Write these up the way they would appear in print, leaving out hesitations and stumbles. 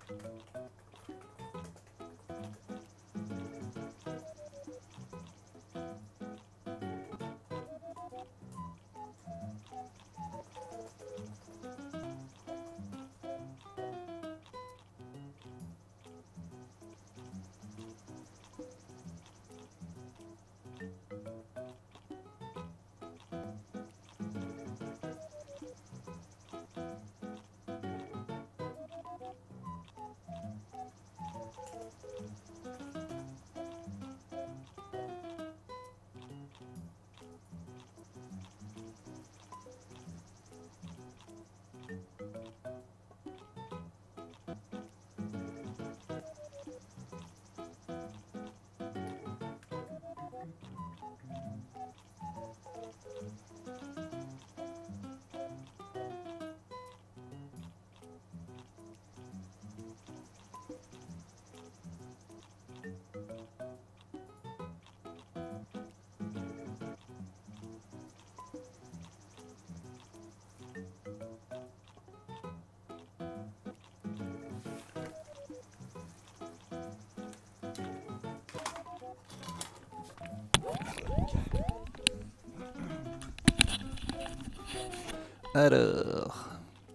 Alors...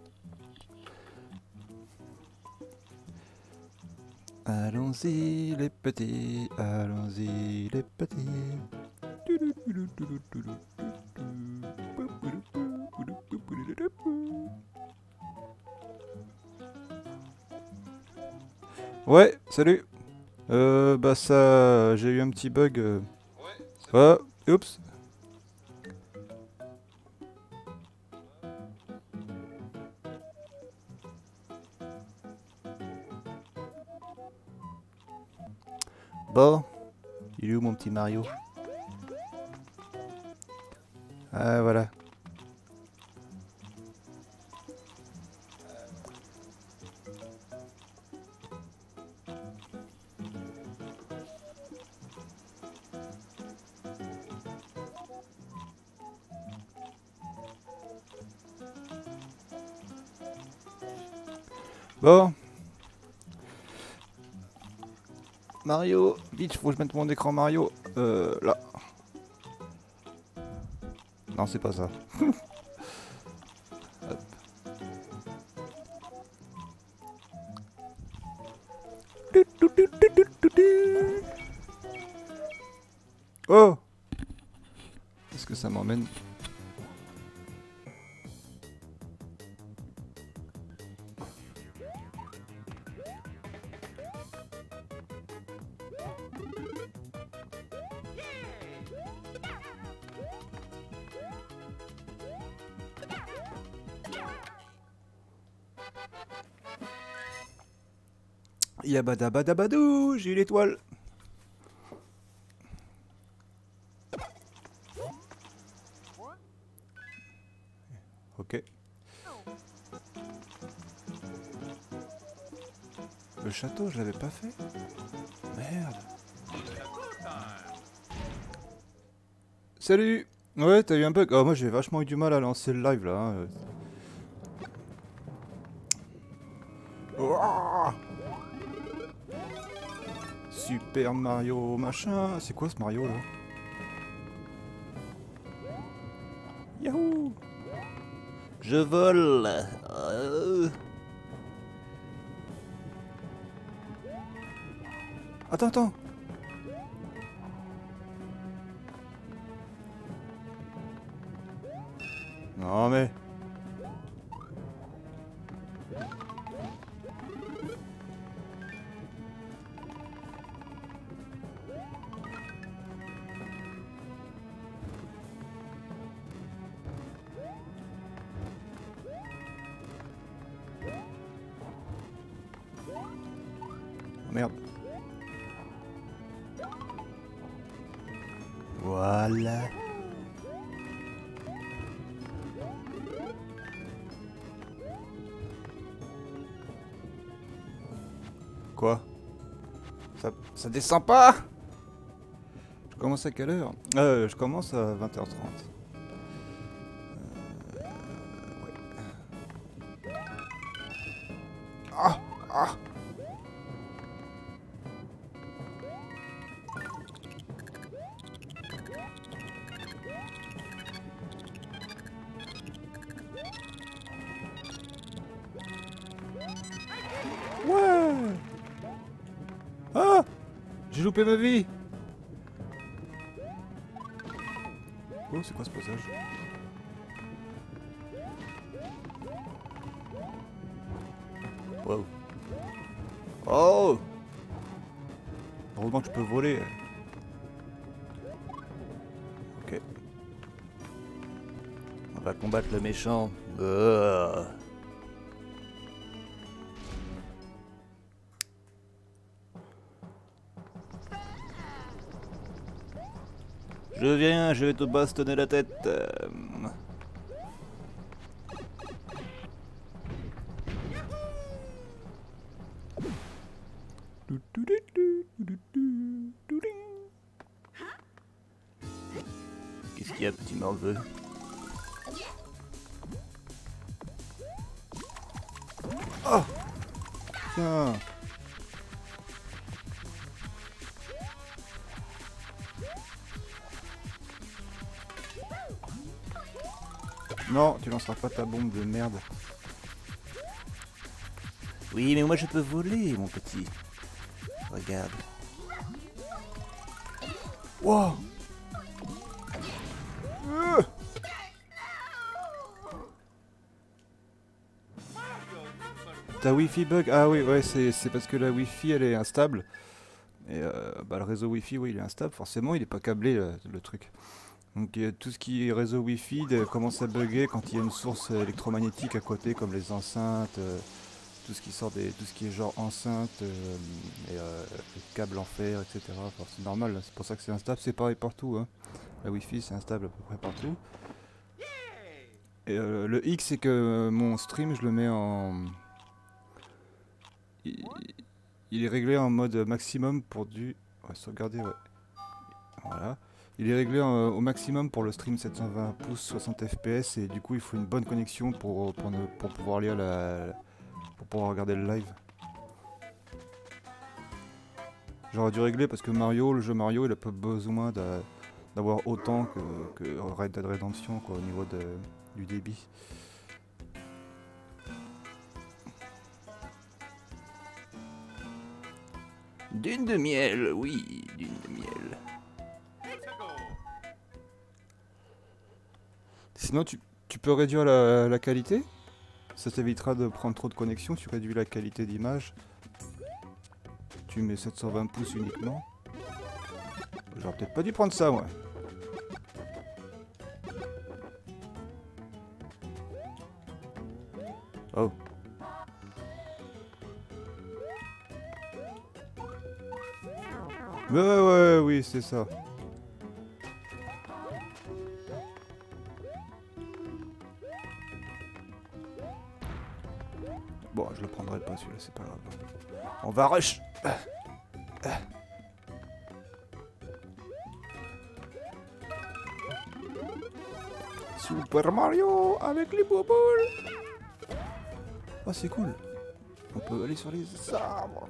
Allons-y les petits, allons-y les petits. Ouais, salut. Bah ça, j'ai eu un petit bug. Ah, oups. Bon, il est où mon petit Mario? Ah voilà. Bon. Mario, vite, faut que je mette mon écran Mario. Là. Non, c'est pas ça. Hop. Oh! Est-ce que ça m'emmène? Yabadabadabadou, j'ai eu l'étoile. Ok. Le château, je l'avais pas fait. Merde. Salut. Ouais, t'as eu un bug. Oh, moi j'ai vachement eu du mal à lancer le live là. Hein. Ouah. Super Mario machin. C'est quoi ce Mario là? Yahoo! Je vole. Attends, attends. Non mais... Merde. Voilà. Quoi? Ça descend pas? Je commence à quelle heure? Je commence à 20h30. Ouais. Ah! Ah! J'ai loupé ma vie. Oh, c'est quoi ce passage? Wow. Oh! Heureusement que je peux voler. Ok. On va combattre le méchant. Je viens, je vais te bastonner la tête. Qu'est-ce qu'il y a, petit morveux? Oh! Tiens! Non, tu lanceras pas ta bombe de merde. Oui, mais moi je peux voler, mon petit. Regarde. Wow! Ta Wi-Fi bug? Ah oui, ouais, c'est parce que la Wi-Fi elle est instable. Et bah, le réseau Wi-Fi, oui, il est instable. Forcément, il est pas câblé le truc. Donc tout ce qui est réseau Wi-Fi commence à bugger quand il y a une source électromagnétique à côté, comme les enceintes, tout ce qui sort tout ce qui est genre enceinte, et les câbles en fer, etc. Enfin, c'est normal, c'est pour ça que c'est instable. C'est pareil partout, hein. La Wi-Fi, c'est instable à peu près partout. Et le hic, c'est que mon stream, je le mets en... Il est réglé en mode maximum pour du... Ouais, sauvegarder, ouais. Voilà. Il est réglé au maximum pour le stream 720 pouces 60 fps et du coup il faut une bonne connexion pour pouvoir lire pour pouvoir regarder le live. J'aurais dû régler parce que le jeu Mario, il a pas besoin d'avoir autant que Red Dead Redemption quoi, au niveau du débit. Dune de miel, oui, dune de miel. Sinon tu peux réduire la qualité. Ça t'évitera de prendre trop de connexion, tu réduis la qualité d'image. Tu mets 720 pouces uniquement. J'aurais peut-être pas dû prendre ça, moi. Oh. Ouais, oui, c'est ça. Bon, je le prendrai pas celui-là, c'est pas grave. On va rush. Super Mario avec les boboules. Oh, c'est cool. On peut aller sur les arbres.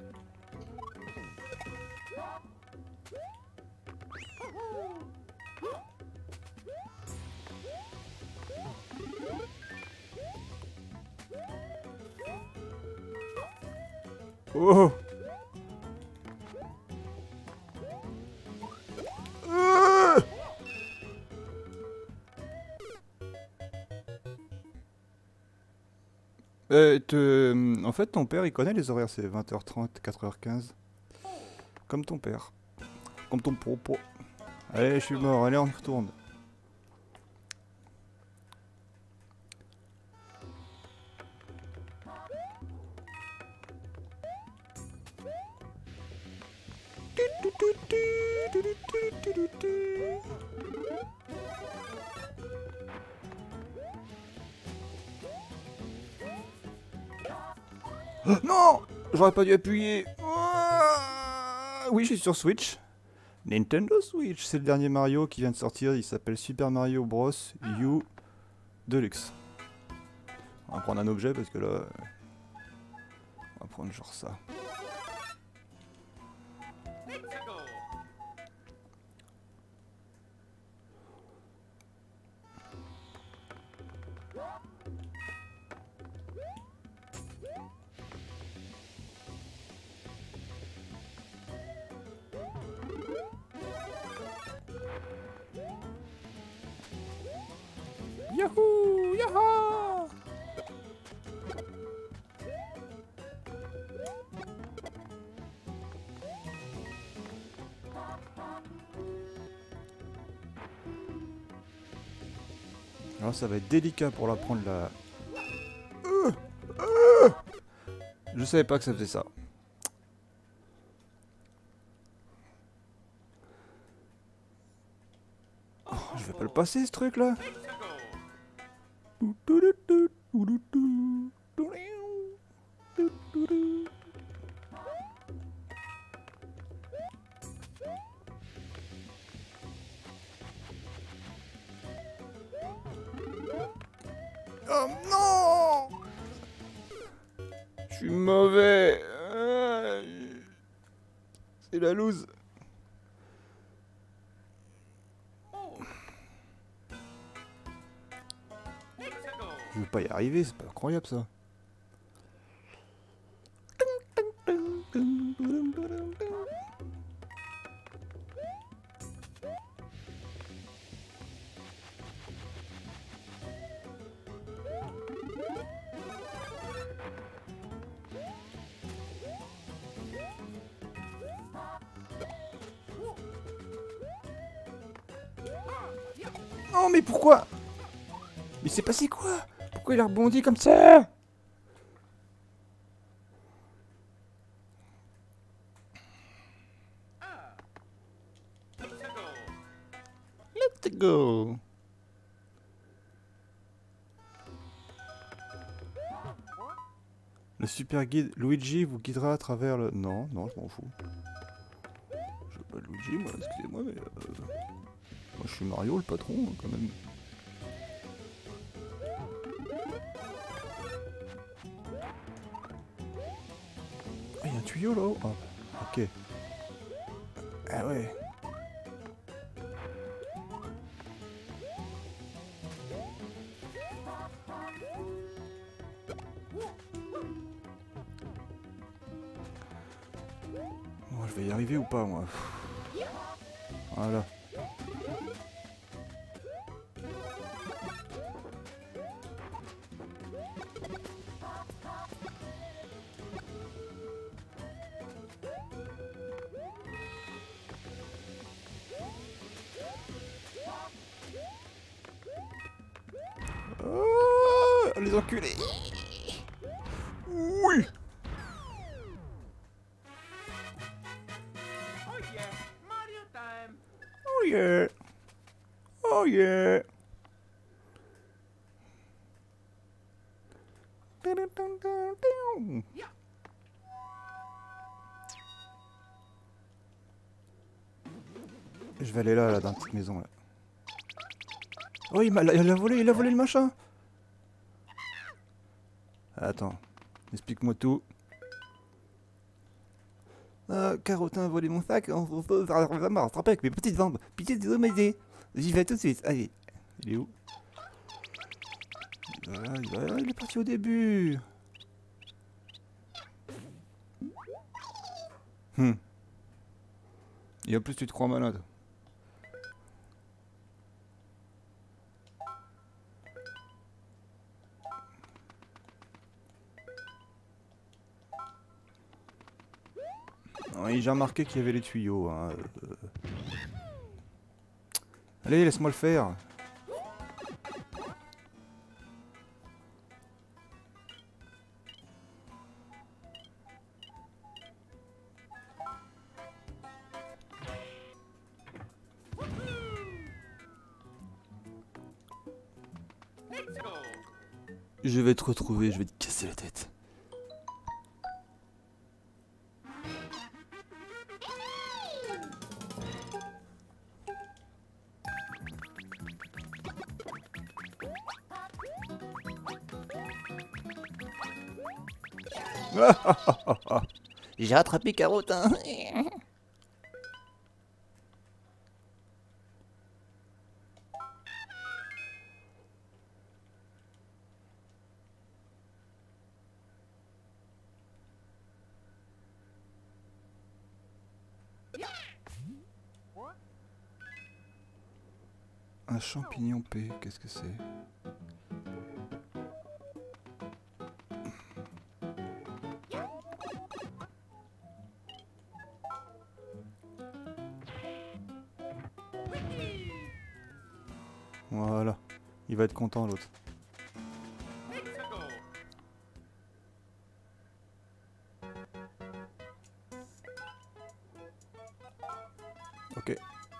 Oh. En fait, ton père, il connaît les horaires, c'est 20h30, 4h15. Comme ton père. Comme ton propos. Allez, je suis mort, allez, on y retourne. Non! J'aurais pas dû appuyer. Oui, je suis sur Switch. Nintendo Switch, c'est le dernier Mario qui vient de sortir. Il s'appelle Super Mario Bros. U Deluxe. On va prendre un objet parce que là... On va prendre genre ça. Yahoo! Yaha! Alors ça va être délicat pour la prendre là. Je savais pas que ça faisait ça. Oh, je vais pas le passer ce truc là. Oh non! Je suis mauvais. C'est la loose. Je vais pas y arriver, c'est pas incroyable ça. Oh mais pourquoi? Mais c'est passé quoi? Pourquoi il a rebondi comme ça? Let's go. Le super guide Luigi vous guidera à travers le... Non, non, je m'en fous. Je veux pas de Luigi, moi, excusez-moi, mais... Moi, je suis Mario, le patron, quand même. Ah, il y a un tuyau là-haut. Ah, ok. Ah ouais. Bon, je vais y arriver ou pas, moi? Voilà. Oh, les enculés. Oui. Oh yeah. Oh yeah. Je vais aller là, là, dans la petite maison là. Oh, il a volé le machin. Attends, explique-moi tout. Carotin a volé mon sac, on va me rattraper avec mes petites jambes. Pitié, désolé, j'y vais tout de suite. Allez, il est où? Il est parti au début. Et en plus, tu te crois malade. Oui, j'ai remarqué qu'il y avait les tuyaux. Hein. Allez, laisse-moi le faire. Je vais te retrouver, je vais te casser la tête. J'ai rattrapé Carotin. Un champignon P, qu'est-ce que c'est? Voilà, il va être content l'autre. Ok.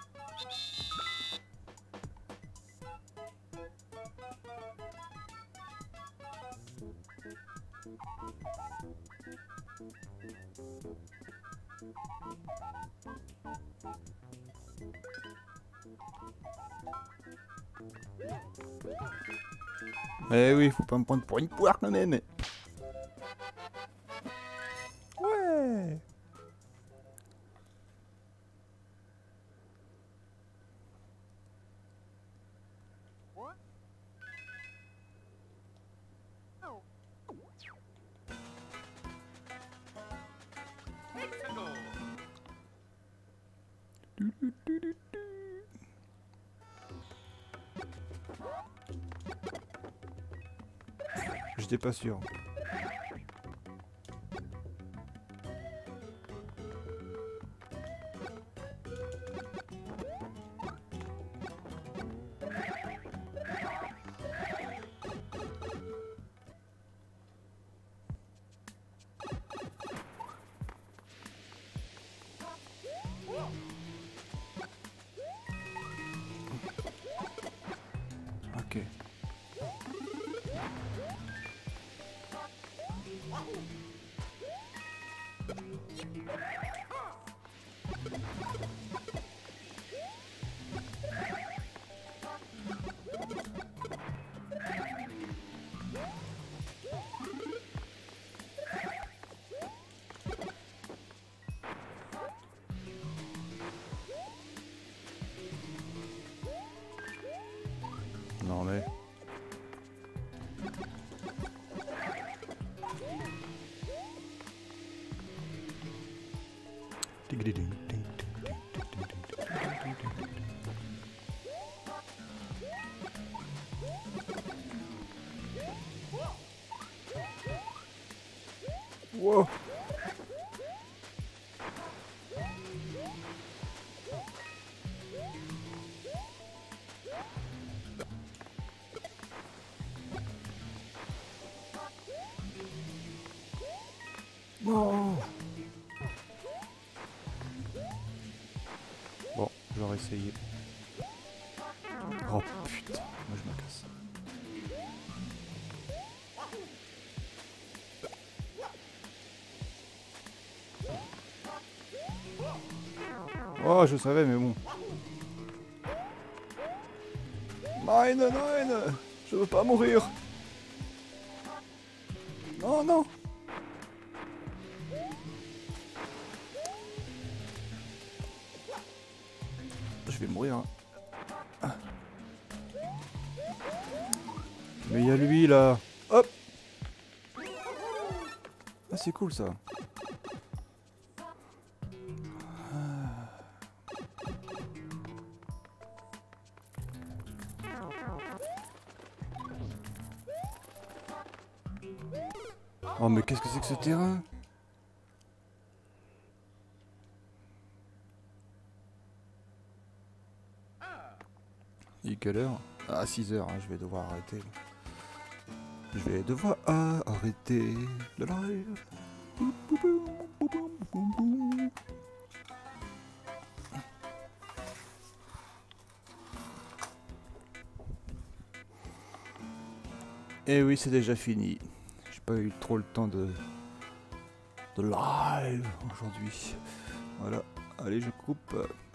Eh oui, faut pas me prendre pour une poire quand même. Ouais. J'étais pas sûr. Ok. Non mais... Wow. Non. Bon, j'aurais essayé. Oh putain, moi je me casse. Oh, je savais, mais bon. Mine, mine, je veux pas mourir. Non, non. Je vais mourir. Hein. Mais il y a lui là. Hop. Ah, c'est cool ça. Oh mais qu'est-ce que c'est que ce terrain? Il est quelle heure? Ah 6 heures, hein, je vais devoir arrêter. Je vais devoir arrêter le live. Et oui, c'est déjà fini. J'ai pas eu trop le temps de live aujourd'hui. Voilà, allez, je coupe.